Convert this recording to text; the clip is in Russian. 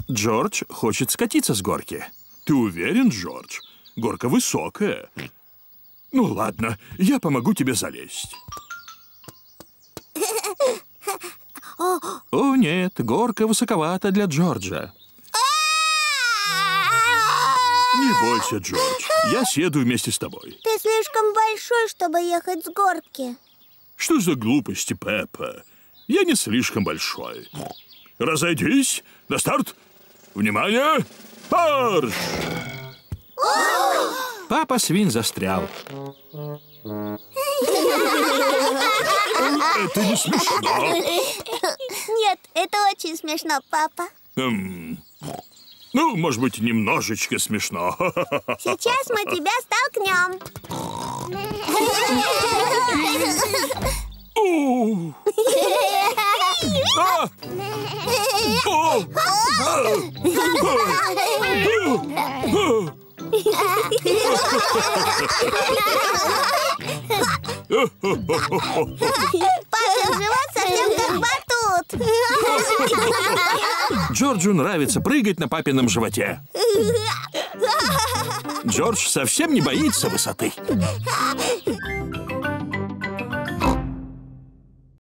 Джордж хочет скатиться с горки. Ты уверен, Джордж? Горка высокая. Ну ладно, я помогу тебе залезть. О нет, горка высоковата для Джорджа. Не бойся, Джордж. Я съеду вместе с тобой. Ты слишком большой, чтобы ехать с горки. Что за глупости, Пеппа? Я не слишком большой. Разойдись. На старт. Внимание! Марш! Папа свин застрял. Это не смешно. Нет, это очень смешно, папа. Ну, может быть, немножечко смешно. Сейчас мы тебя столкнем. Папин живот совсем как батут. Джорджу нравится прыгать на папином животе. Джордж совсем не боится высоты.